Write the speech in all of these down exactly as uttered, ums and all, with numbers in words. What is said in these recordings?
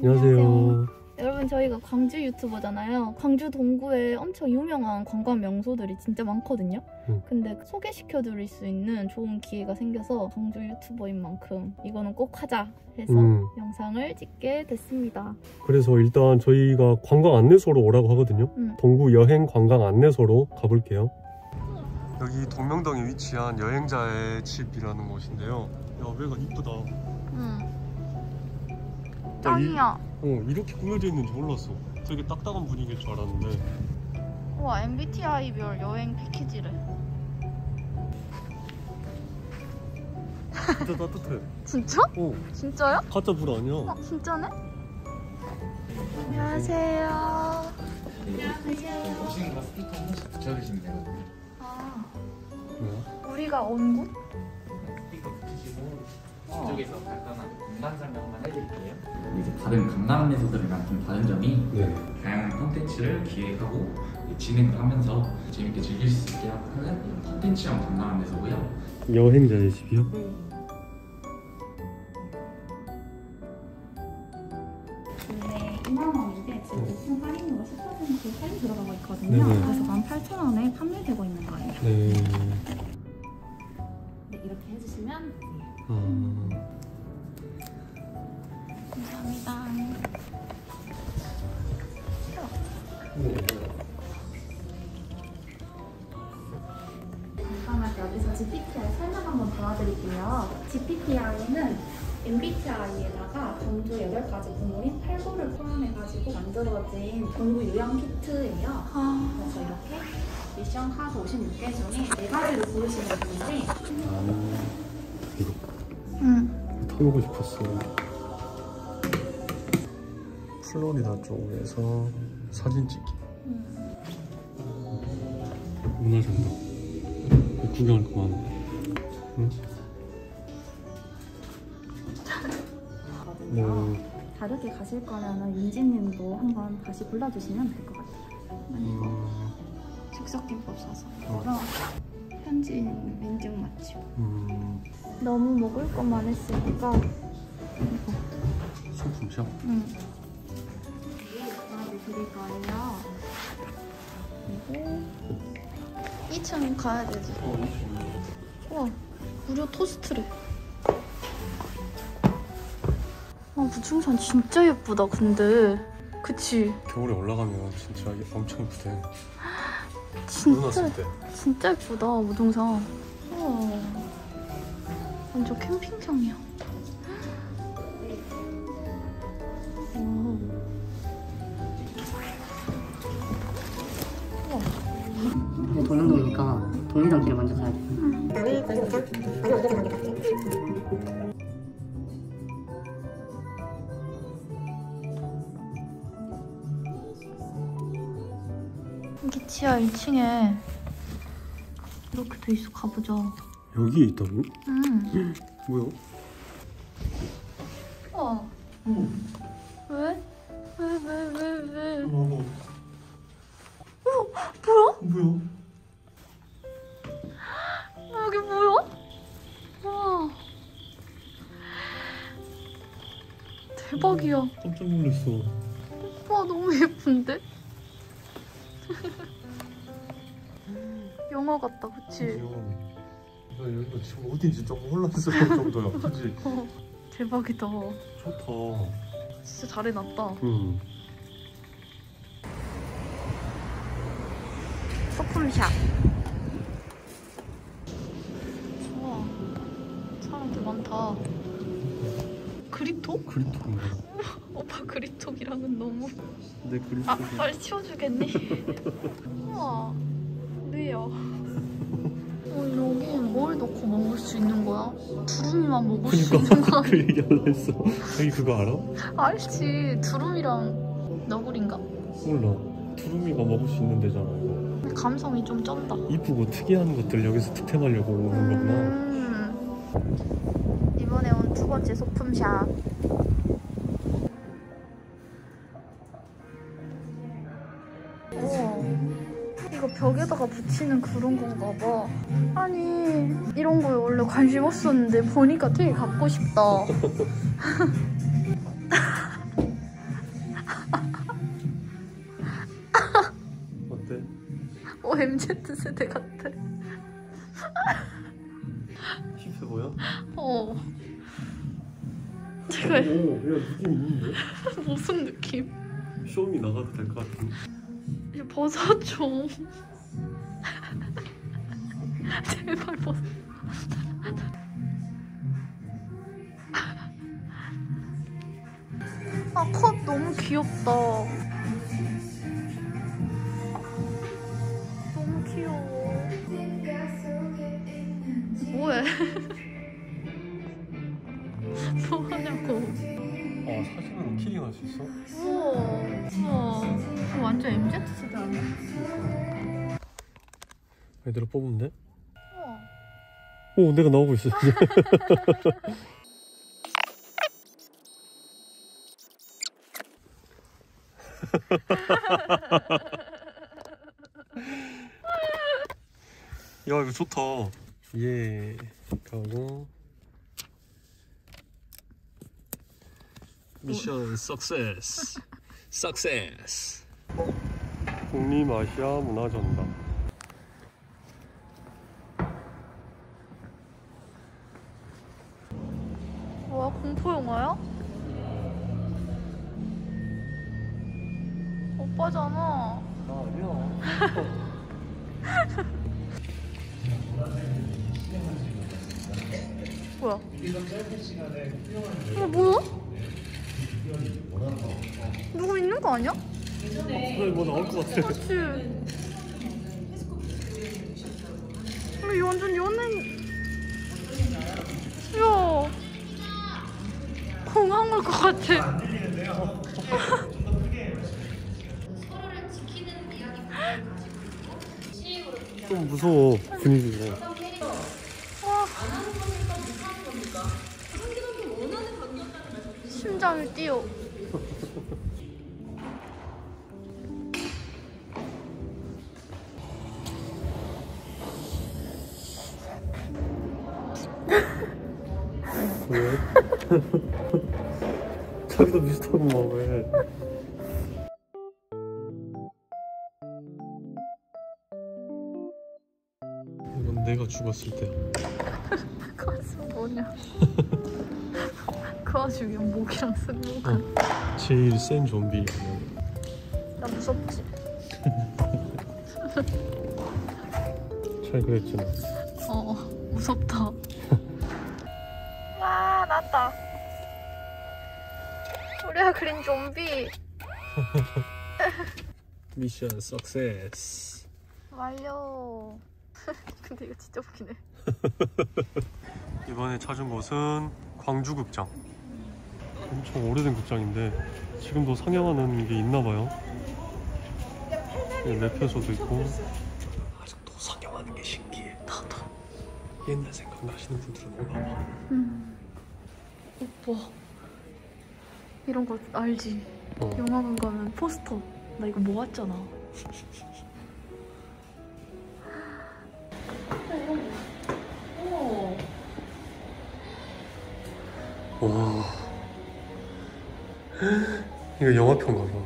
안녕하세요. 여러분, 저희가 광주 유튜버잖아요. 광주 동구에 엄청 유명한 관광 명소들이 진짜 많거든요. 응. 근데 소개시켜드릴 수 있는 좋은 기회가 생겨서 광주 유튜버인 만큼 이거는 꼭 하자 해서 음. 영상을 찍게 됐습니다. 그래서 일단 저희가 관광 안내소로 오라고 하거든요. 응. 동구 여행 관광 안내소로 가볼게요. 여기 동명동에 위치한 여행자의 집이라는 곳인데요. 야, 외관 이쁘다. 응. 짱이야. 이, 어, 이렇게 꾸며져 있는지 몰랐어. 되게 딱딱한 분위기일 줄 알았는데. 우와, 엠비티아이별 여행 패키지래. 진짜 따뜻해. 진짜? 어. 진짜요? 가짜 불 아니야. 어, 진짜네? 안녕하세요. 안녕하세요. 오시는 거 스티커 한 번씩 붙여주시면 되거든요. 아. 뭐야? 우리가 온 곳? 스티커 붙이시고 어. 이쪽에서 간단한 공간 설명만 해드릴게요. 이제 다른 강남 안내소들이랑 좀 다른 점이 네. 다양한 콘텐츠를 기획하고 진행을 하면서 재밌게 즐길 수 있게 하는 이런 콘텐츠형 강남 안내소고요. 여행자의 집이요? 네. 원래 이만 원인데 지금 오픈 할인으로 십 퍼센트 할인 들어가고 있거든요. 네네. 그래서 만 팔천 원에 판매되고 있는 거예요. 네. 네, 이렇게 해주시면 아... 감사합니다. 네. 잠깐만 여기서 지피티아이 설명 한번 도와드릴게요. 지피티아이는 엠비티아이에다가 전주 여덟 가지 국물인 팔구를 포함해가지고 만들어진 동구 유형 키트예요. 아... 그래서 이렇게 미션 카드 오십육 개 중에 네 가지를 고르시면 되는데 아... 이거 응. 타보고 싶었어. 플로리다 쪽에서 사진 찍기. 응. 문화장관 구경할 거 많은데. 응? 네. 다르게 가실 거면 윤지님도 한번 다시 골라주시면 될 것 같아요. 음... 즉석김밥 사서 이거랑 현지인 인증 맛집. 음... 너무 먹을 것만 했으니까 이거 소품샵? 응. 드릴 거예요. 그리고 이 층 가야 되지. 어, 이 층. 우와, 무료 토스트래. 아, 부충산 진짜 예쁘다. 근데 그치? 겨울에 올라가면 진짜 엄청 예쁘대. 진짜 진짜 예쁘다. 무등산. 우와, 완전 캠핑장이야. 이제 동영동이니까 동영장길을 먼저 가야 돼. 응. 그다음에 거기서부터 마지막 이쪽에서 먼저 갈게. 여기 지하 일 층에 이렇게 돼 있어. 가보자. 여기에 있다고? 응. 뭐야? 어. 응. 왜? 왜, 왜, 왜, 왜? 어. 어, 뭐야? 뭐야? 여기 뭐야? 와. 대박이야. 깜짝 놀랐어. 와, 너무 예쁜데? 영화 같다, 그치? 나 여기가 지금 어딘지 조금 혼란스러울 정도야, 그치? 어, 대박이다. 좋다. 진짜 잘 해놨다. 응. 소품샵. 우와, 사람들 많다. 그립톡? 그립톡인가? 오빠 그립톡이랑은 너무... 내 그립톡이... 아, 빨리 치워주겠니? 우와, 네요. 어, 여기 뭘 넣고 먹을 수 있는 거야? 두루미만 먹을 수 있는 거 그 얘기 하려 했어. 여기 그거 알아? 알지. 두루미랑 너구리인가? 몰라. 두루미가 먹을 수 있는 데잖아, 이거. 감성이 좀 쩐다. 이쁘고 특이한 것들 여기서 득템하려고 오는 거구나. 음. 이번에 온 두 번째 소품샵. 오, 이거 벽에다가 붙이는 그런 건가 봐. 아니, 이런 거에 원래 관심 없었는데 보니까 되게 갖고 싶다. 엠지 세대 같아. 힙해 보여? 어. 오, 야 느낌 있는데? 무슨 느낌? 쇼미 나가도 될 것 같은데. 이거 벗어 좀. 제발 벗어. 아, 컷 너무 귀엽다. 너무 귀여워. 뭐해? 뭐하냐고. 아, 사진은 키링할 수 있어? 우와. 우와. 이거 완전 엠지 세대 아니야? 얘들아 뽑으면 돼? 우와. 오, 내가 나오고 있어. 야, 이거 좋다. 예. 가고 미션 석세스. 석세스. 국립아시아 문화전당. 와, 공포 영화야? 오빠잖아. 나 아니야. 뭐야? 어, 뭐야? 누구 있는 거 아니야? 그래, 뭐 나올 것 같아. 그렇지. 근데 이 완전 연예인. 야, 공항 올 것 같아. 좀 무서워, 분위기가. 와. 심장이 뛰어. 왜? 자기도 비슷하구만. 왜? 이건 내가 죽었을 때야. 그 와중에 뭐냐? 그 와중에 목이랑 승모가. 어, 제일 센 좀비. 나 무섭지? 잘 그랬잖아. 어, 무섭다. 와, 났다. 우리가 그린 좀비. 미션 석세스. 완료. 근데 이거 진짜 웃기네. 이번에 찾은 곳은 광주극장. 엄청 오래된 극장인데 지금도 상영하는 게 있나봐요. 매표소도 있고. 아직도 상영하는 게 신기해. 나도. 옛날 생각나시는 분들은 올라와. 음. 오빠, 이런 거 알지? 어. 영화관 가면 포스터. 나 이거 모았잖아. 오. 와. 이거 영화편가 봐.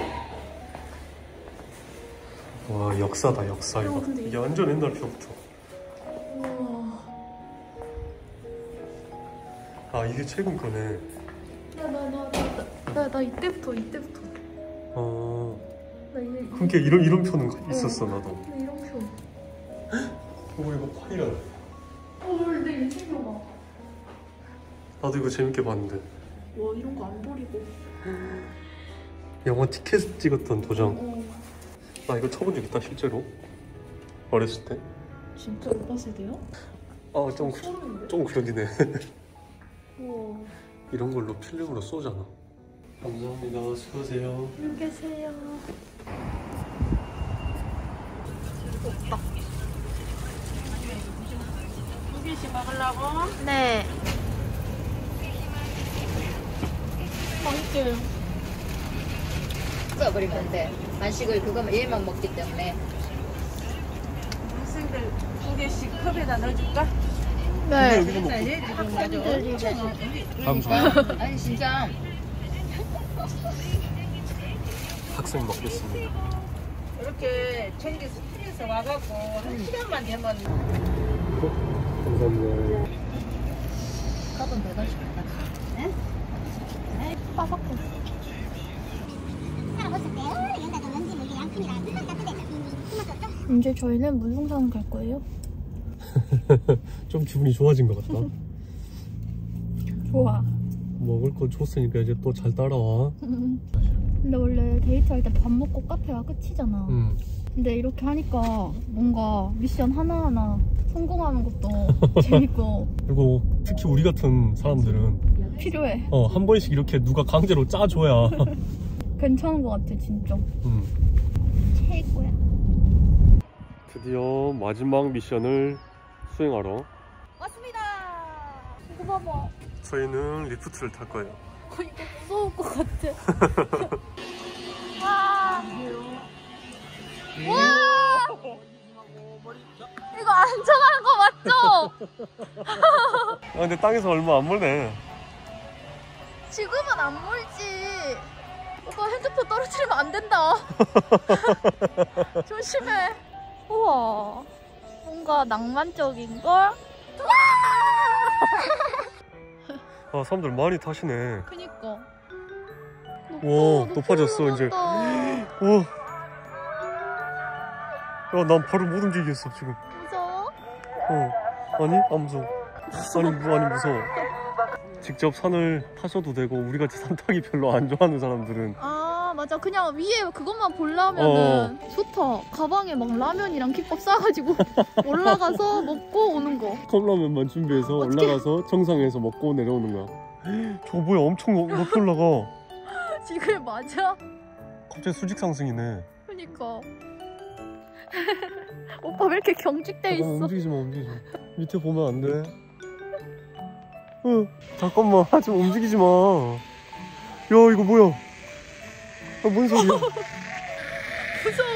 와, 역사다, 역사 이거. 어, 근데 이게 완전 옛날 표부터. 우와. 아, 이게 최근 거네. 야, 나, 나, 나, 나, 나 이때부터, 이때부터. 아, 나 이, 그러니까 이런 이런 표는 있었어 나도. 나 이런 표. 오, 이거 파이라. 어, 내 인생 영화. 나도 이거 재밌게 봤는데. 와, 이런 거 안 버리고. 영화 티켓 찍었던 도장. 어. 나 이거 쳐본 적 있다 실제로. 어렸을 때. 진짜 오빠 세대야? 아, 좀 소름인데? 좀 그러네. 우와. 이런 걸로 필름으로 쏘잖아. 감사합니다. 수고하세요. 안녕히 계세요. 없다. 두 개씩 먹으려고? 네. 맛있어요. 써버릴 건데 간식을 그거만 얘만 먹기 때문에. 학생들 두 개씩 컵에다 넣어줄까? 네. 학생들이 감사합니다. 아니 진짜 학생 먹겠습니다. 이렇게 전기 스트레스 와갖고 한 시간만 되면 감사합니다. 가본 배달시켰다. 응? 바삭해. 이제 저희는 물동산 갈 거예요. 좀 기분이 좋아진 것 같다. 좋아. 먹을 거 줬으니까 이제 또 잘 따라와. 근데 원래 데이트할 때 밥 먹고 카페가 끝이잖아. 응. 근데 이렇게 하니까 뭔가 미션 하나하나 성공하는 것도 재밌고 그리고 특히 우리 같은 사람들은 필요해. 어, 한 번씩 이렇게 누가 강제로 짜줘야 괜찮은 것 같아 진짜. 응. 최고야. 드디어 마지막 미션을 수행하러 왔습니다. 이거 봐봐. 저희는 리프트를 탈 거예요. 어, 이거 무서울 것 같아. 와. 와. 이거 안전한 거 맞죠? 아, 근데 땅에서 얼마 안 멀네. 지금은 안 멀지. 오빠 핸드폰 떨어뜨리면 안 된다. 조심해. 우와. 뭔가 낭만적인걸? 아, 사람들 많이 타시네. 그니까. 와, 높아졌어, 이제. 와. 야, 난 발을 못 움직이겠어, 지금. 무서워? 어. 아니? 안 무서워. 아니, 뭐, 아니, 무서워. 직접 산을 타셔도 되고, 우리 같이 산 타기 별로 안 좋아하는 사람들은. 아, 맞아. 그냥 위에 그것만 보려면은 어. 좋다. 가방에 막 라면이랑 김밥 싸가지고 올라가서 먹고 오는 거. 컵라면만 준비해서 어떡해. 올라가서 정상에서 먹고 내려오는 거야. 저거 뭐야, 엄청 높이 올라가. 지금 맞아? 갑자기 수직 상승이네. 그니까. 오빠 왜 이렇게 경직돼 있어? 잠깐만, 움직이지 마, 움직이지 마. 밑에 보면 안 돼. 어, 잠깐만, 하지 마, 움직이지 마. 야, 이거 뭐야? 아, 뭔 소리야? 무서워.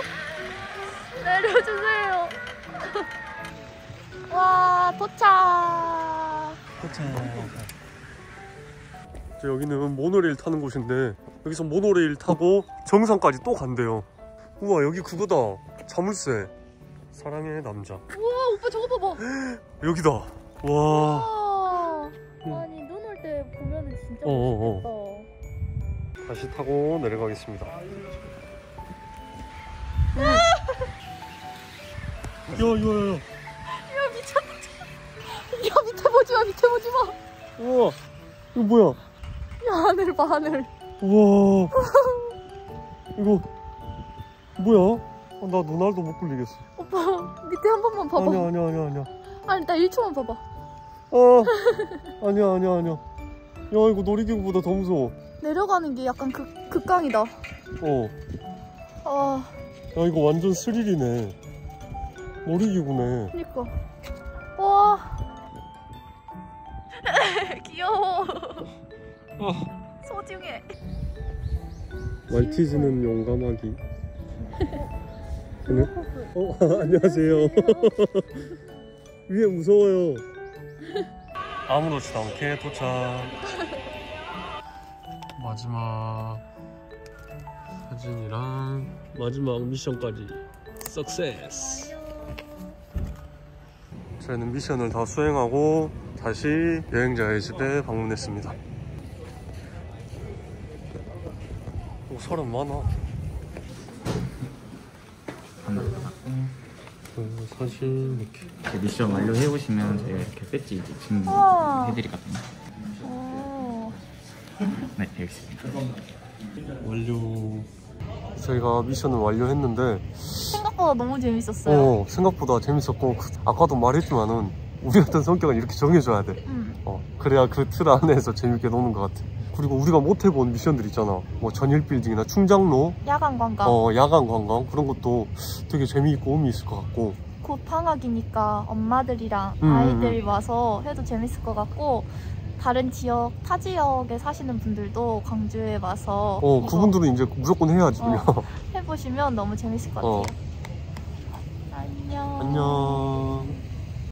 내려주세요. 와, 도착. 도착. 여기는 모노레일 타는 곳인데 여기서 모노레일 타고 정상까지 또 간대요. 우와, 여기 그거다. 자물쇠. 사랑의 남자. 우와, 오빠 저거 봐봐. 여기다. 와. 우와. 아니, 눈 올 때 보면은 진짜 어어어. 멋있겠다. 다시 타고 내려가겠습니다. 야, 이거, 야, 야. 야, 미쳤다. 야, 밑에 보지 마, 밑에 보지 마. 우와, 이거 뭐야? 야, 하늘 봐, 하늘. 우와. 이거 뭐야? 아, 나 눈알도 못 굴리겠어. 오빠, 밑에 한 번만 봐봐. 아니야, 아니야, 아니야, 아니야. 아니, 나 일 초만 봐봐. 아, 아니야, 아니야, 아니야. 야, 이거 놀이기구보다 더 무서워. 내려가는 게 약간 극, 극강이다. 어. 아. 야, 이거 완전 스릴이네. 놀이기구네. 그니까. 와. 귀여워. 어. 소중해. 말티즈는 용감하기. 네? 어, 안녕하세요. 위에 무서워요. 아무렇지도 않게 도착. 마지막 사진이랑 마지막 미션까지 석세스. 저희는 미션을 다 수행하고 다시 여행자의 집에 방문했습니다. 오, 사람 많아. 그 사진 이렇게 미션 완료해보시면 저희가 이렇게 배지 이제 증정해드리거든요. 네, 여기 있습니다. 완료. 저희가 미션을 완료했는데 생각보다 너무 재밌었어요. 어, 생각보다 재밌었고 그, 아까도 말했지만은 우리 같은 성격은 이렇게 정해줘야 돼. 음. 어, 그래야 그 틀 안에서 재밌게 노는 것 같아. 그리고 우리가 못 해본 미션들 있잖아. 뭐 전일 빌딩이나 충장로, 야간 관광. 어, 야간 관광 그런 것도 되게 재미있고 의미 있을 것 같고. 곧 방학이니까 엄마들이랑 음. 아이들 와서 해도 재밌을 것 같고, 다른 지역, 타 지역에 사시는 분들도 광주에 와서 어, 그분들은 이제 무조건 해야지. 어, 해보시면 너무 재밌을 것 같아요. 어. 안녕. 안녕.